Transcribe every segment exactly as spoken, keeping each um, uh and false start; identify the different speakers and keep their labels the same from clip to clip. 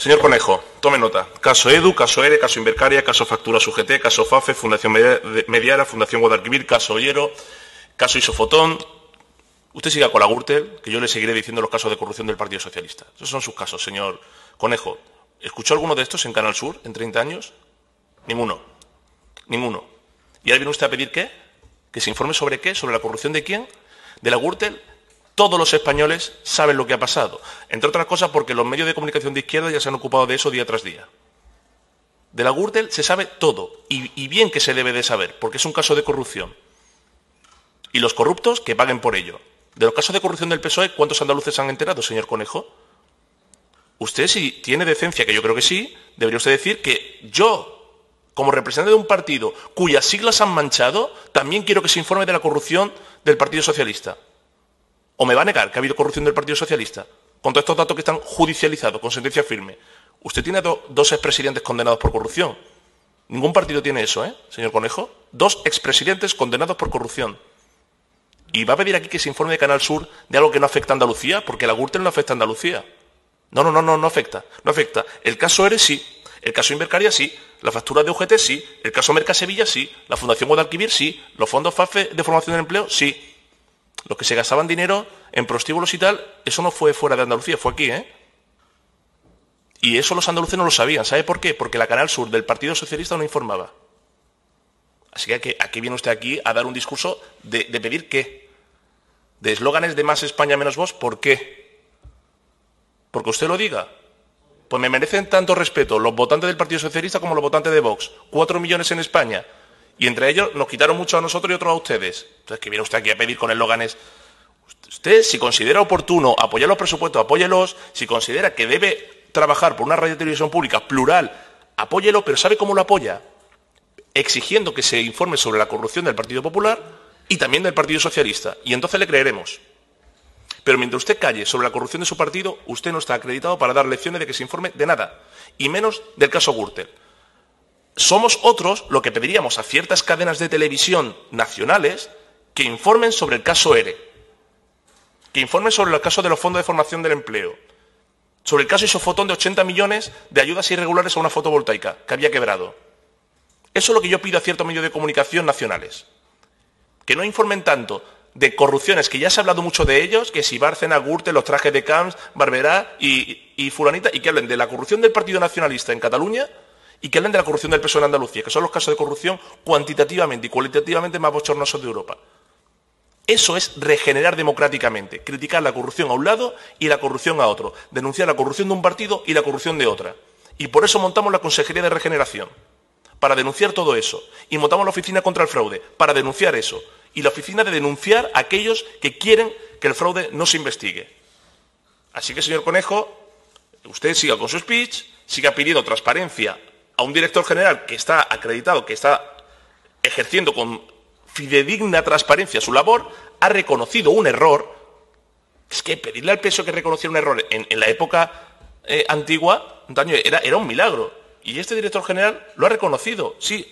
Speaker 1: Señor Conejo, tome nota. Caso Edu, caso ERE, caso Invercaria, caso Facturas U G T, caso FAFE, Fundación Mediara, Fundación Guadalquivir, caso Ollero, caso Isofotón. Usted siga con la Gürtel, que yo le seguiré diciendo los casos de corrupción del Partido Socialista. Esos son sus casos, señor Conejo. ¿Escuchó alguno de estos en Canal Sur en treinta años? Ninguno. Ninguno. ¿Y ahora viene usted a pedir qué? ¿Que se informe sobre qué? ¿Sobre la corrupción de quién? ¿De la Gürtel? Todos los españoles saben lo que ha pasado. Entre otras cosas porque los medios de comunicación de izquierda ya se han ocupado de eso día tras día. De la Gürtel se sabe todo. Y, y bien que se debe de saber, porque es un caso de corrupción. Y los corruptos que paguen por ello. De los casos de corrupción del P S O E, ¿cuántos andaluces se han enterado, señor Conejo? Usted, si tiene decencia, que yo creo que sí, debería usted decir que yo, como representante de un partido cuyas siglas han manchado, también quiero que se informe de la corrupción del Partido Socialista. ¿O me va a negar que ha habido corrupción del Partido Socialista? Con todos estos datos que están judicializados, con sentencia firme. Usted tiene do, dos expresidentes condenados por corrupción. Ningún partido tiene eso, ¿eh, señor Conejo? Dos expresidentes condenados por corrupción. ¿Y va a pedir aquí que se informe de Canal Sur de algo que no afecta a Andalucía? Porque la Gürtel no afecta a Andalucía. No, no, no, no, no afecta. No afecta. El caso ERE sí. El caso Invercaria sí. La factura de U G T sí. El caso Mercasevilla sí. La Fundación Guadalquivir sí. Los fondos FAFE de formación del empleo sí. Los que se gastaban dinero en prostíbulos y tal, eso no fue fuera de Andalucía, fue aquí, ¿eh? Y eso los andaluces no lo sabían. ¿Sabe por qué? Porque la Canal Sur del Partido Socialista no informaba. Así que aquí viene usted aquí a dar un discurso de, de pedir qué. De eslóganes de más España menos vos, ¿por qué? Porque usted lo diga. Pues me merecen tanto respeto los votantes del Partido Socialista como los votantes de Vox. Cuatro millones en España. Y entre ellos nos quitaron mucho a nosotros y otros a ustedes. Entonces, que viene usted aquí a pedir con eslóganes. Usted, si considera oportuno apoyar los presupuestos, apóyelos. Si considera que debe trabajar por una radio y televisión pública plural, apóyelo, pero ¿sabe cómo lo apoya? Exigiendo que se informe sobre la corrupción del Partido Popular y también del Partido Socialista. Y entonces le creeremos. Pero mientras usted calle sobre la corrupción de su partido, usted no está acreditado para dar lecciones de que se informe de nada. Y menos del caso Gürtel. Somos otros lo que pediríamos a ciertas cadenas de televisión nacionales que informen sobre el caso ERE, que informen sobre el caso de los fondos de formación del empleo, sobre el caso Isofotón de ochenta millones de ayudas irregulares a una fotovoltaica que había quebrado. Eso es lo que yo pido a ciertos medios de comunicación nacionales. Que no informen tanto de corrupciones, que ya se ha hablado mucho de ellos, que si Bárcena, Gürtel, los trajes de Camps, Barberá y, y fulanita, y que hablen de la corrupción del Partido Nacionalista en Cataluña y que hablen de la corrupción del P S O E en Andalucía, que son los casos de corrupción cuantitativamente y cualitativamente más bochornosos de Europa. Eso es regenerar democráticamente, criticar la corrupción a un lado y la corrupción a otro, denunciar la corrupción de un partido y la corrupción de otra. Y por eso montamos la Consejería de Regeneración, para denunciar todo eso. Y montamos la Oficina contra el Fraude, para denunciar eso. Y la Oficina de denunciar a aquellos que quieren que el fraude no se investigue. Así que, señor Conejo, usted siga con su speech, siga pidiendo transparencia a un director general que está acreditado, que está ejerciendo con fidedigna transparencia su labor, ha reconocido un error. Es que pedirle al P S O E que reconociera un error en, en la época eh, antigua, antaño, era, era un milagro. Y este director general lo ha reconocido. Sí,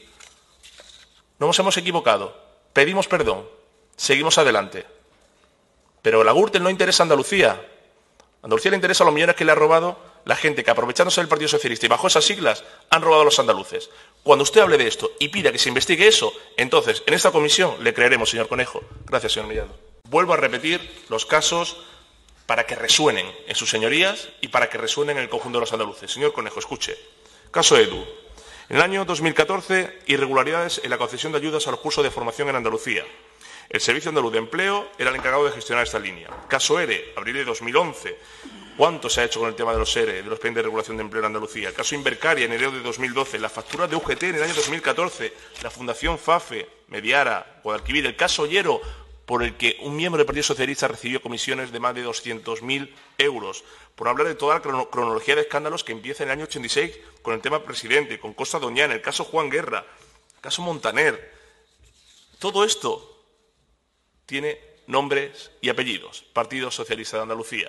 Speaker 1: nos hemos equivocado. Pedimos perdón. Seguimos adelante. Pero la Gürtel no interesa a Andalucía. A Andalucía le interesa los millones que le ha robado la gente que, aprovechándose del Partido Socialista y bajo esas siglas, han robado a los andaluces. Cuando usted hable de esto y pida que se investigue eso, entonces, en esta comisión le creeremos, señor Conejo. Gracias, señor Mellado. Vuelvo a repetir los casos para que resuenen en sus señorías y para que resuenen en el conjunto de los andaluces. Señor Conejo, escuche. Caso Edu. En el año dos mil catorce, irregularidades en la concesión de ayudas a los cursos de formación en Andalucía. El Servicio Andaluz de Empleo era el encargado de gestionar esta línea. Caso ERE, abril de dos mil once. ¿Cuánto se ha hecho con el tema de los ERE, de los expedientes de regulación de empleo en Andalucía? El caso Invercaria, en enero de dos mil doce. La factura de U G T en el año dos mil catorce. La Fundación FAFE, Mediara, Guadalquivir. El caso Ollero, por el que un miembro del Partido Socialista recibió comisiones de más de doscientos mil euros. Por hablar de toda la cronología de escándalos que empieza en el año ochenta y seis con el tema presidente, con Costa Doñana, el caso Juan Guerra, el caso Montaner. Todo esto tiene nombres y apellidos. Partido Socialista de Andalucía.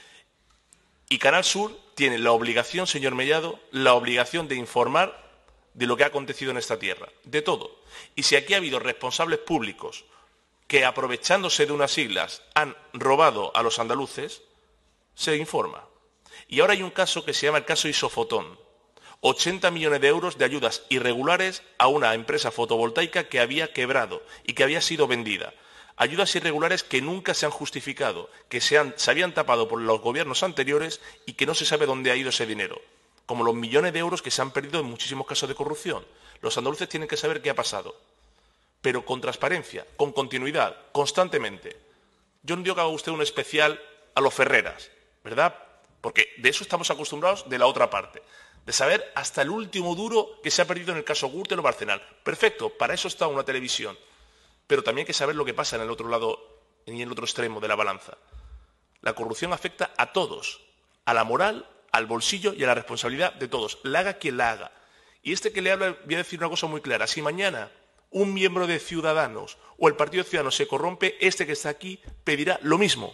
Speaker 1: Y Canal Sur tiene la obligación, señor Mellado, la obligación de informar de lo que ha acontecido en esta tierra, de todo. Y si aquí ha habido responsables públicos que, aprovechándose de unas siglas, han robado a los andaluces, se informa. Y ahora hay un caso que se llama el caso Isofotón. ochenta millones de euros de ayudas irregulares a una empresa fotovoltaica que había quebrado y que había sido vendida. Ayudas irregulares que nunca se han justificado, que se, han, se habían tapado por los gobiernos anteriores y que no se sabe dónde ha ido ese dinero. Como los millones de euros que se han perdido en muchísimos casos de corrupción. Los andaluces tienen que saber qué ha pasado. Pero con transparencia, con continuidad, constantemente. Yo no digo que haga usted un especial a los Ferreras, ¿verdad? Porque de eso estamos acostumbrados de la otra parte. De saber hasta el último duro que se ha perdido en el caso Gürtel o Bárcenas. Perfecto, para eso está una televisión. Pero también hay que saber lo que pasa en el otro lado y en el otro extremo de la balanza. La corrupción afecta a todos, a la moral, al bolsillo y a la responsabilidad de todos, la haga quien la haga. Y este que le habla, voy a decir una cosa muy clara, si mañana un miembro de Ciudadanos o el Partido Ciudadano se corrompe, este que está aquí pedirá lo mismo,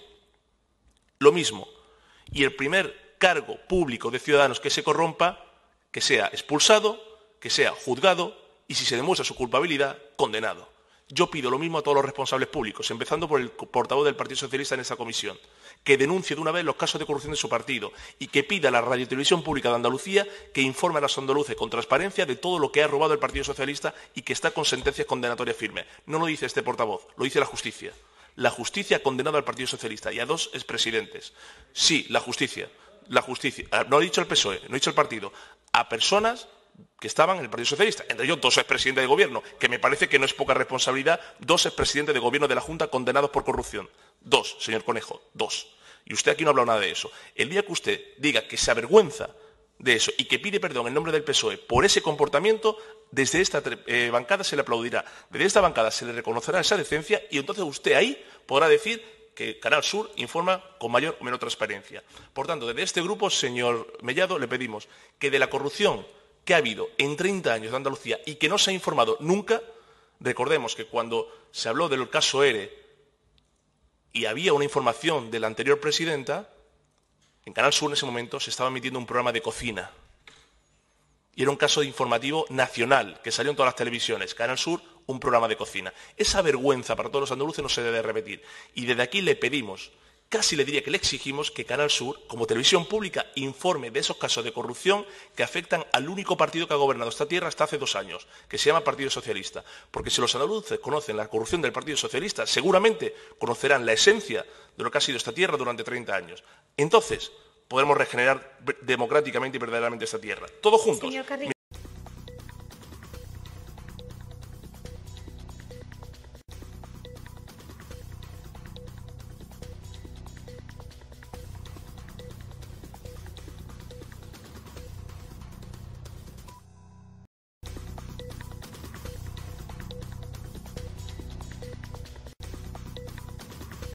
Speaker 1: lo mismo. Y el primer cargo público de Ciudadanos que se corrompa, que sea expulsado, que sea juzgado y, si se demuestra su culpabilidad, condenado. Yo pido lo mismo a todos los responsables públicos, empezando por el portavoz del Partido Socialista en esa comisión, que denuncie de una vez los casos de corrupción de su partido y que pida a la Radio y Televisión Pública de Andalucía que informe a los andaluces con transparencia de todo lo que ha robado el Partido Socialista y que está con sentencias condenatorias firmes. No lo dice este portavoz, lo dice la justicia. La justicia ha condenado al Partido Socialista y a dos expresidentes. Sí, la justicia. La justicia. No ha dicho el P S O E, no ha dicho el partido. A personas que estaban en el Partido Socialista, entre ellos dos expresidentes de gobierno, que me parece que no es poca responsabilidad, dos expresidentes de gobierno de la Junta condenados por corrupción. Dos, señor Conejo, dos. Y usted aquí no ha hablado nada de eso. El día que usted diga que se avergüenza de eso y que pide perdón en nombre del P S O E por ese comportamiento, desde esta eh, bancada se le aplaudirá, desde esta bancada se le reconocerá esa decencia y entonces usted ahí podrá decir que Canal Sur informa con mayor o menor transparencia. Por tanto, desde este grupo, señor Mellado, le pedimos que de la corrupción que ha habido en treinta años de Andalucía y que no se ha informado nunca, recordemos que cuando se habló del caso ERE y había una información de la anterior presidenta, en Canal Sur en ese momento se estaba emitiendo un programa de cocina. Y era un caso informativo nacional, que salió en todas las televisiones. Canal Sur, un programa de cocina. Esa vergüenza para todos los andaluces no se debe repetir. Y desde aquí le pedimos, casi le diría que le exigimos, que Canal Sur, como televisión pública, informe de esos casos de corrupción que afectan al único partido que ha gobernado esta tierra hasta hace dos años, que se llama Partido Socialista. Porque si los andaluces conocen la corrupción del Partido Socialista, seguramente conocerán la esencia de lo que ha sido esta tierra durante treinta años. Entonces podremos regenerar democráticamente y verdaderamente esta tierra. Todos juntos.